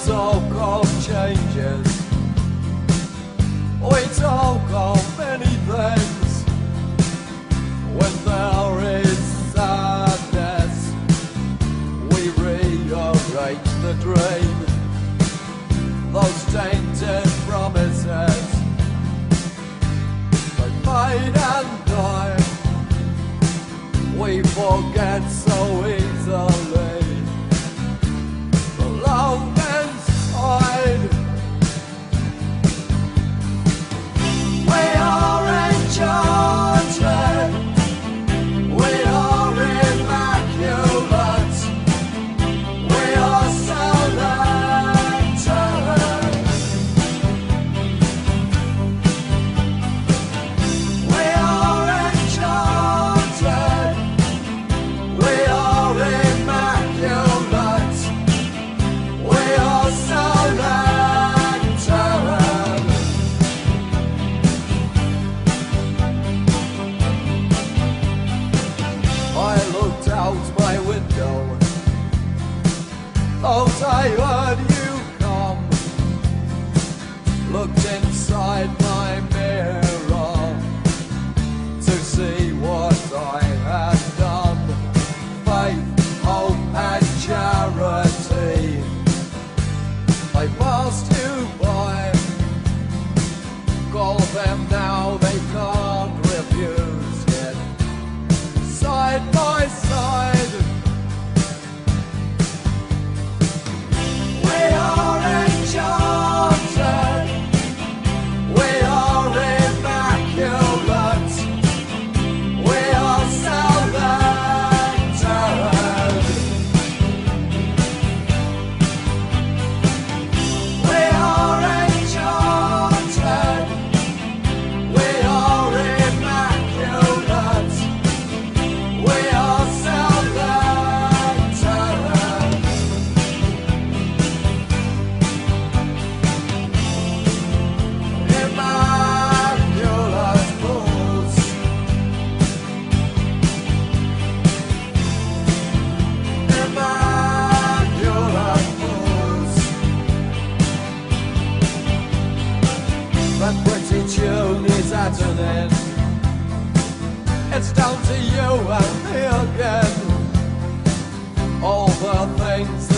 talk of changes, we talk of many things. When there is sadness, we rearrange the dream. Those tainted promises, they fade and die. We forget so easily the love inside. We are enchanted, we are immaculate, we are selected. We are enchanted, we are immaculate, we are selected. I looked out my window, thought I heard you come. Looked inside my mirror to see what I had done. Faith, hope and charity, I passed you by. Call them now, they can't refuse it. Side by side, we are enchanted, we are immaculate, we are selected. We are enchanted, we are immaculate, we are selected. Immaculate fools, immaculate fools. That pretty tune is at an end. It's down to you and me again. All the things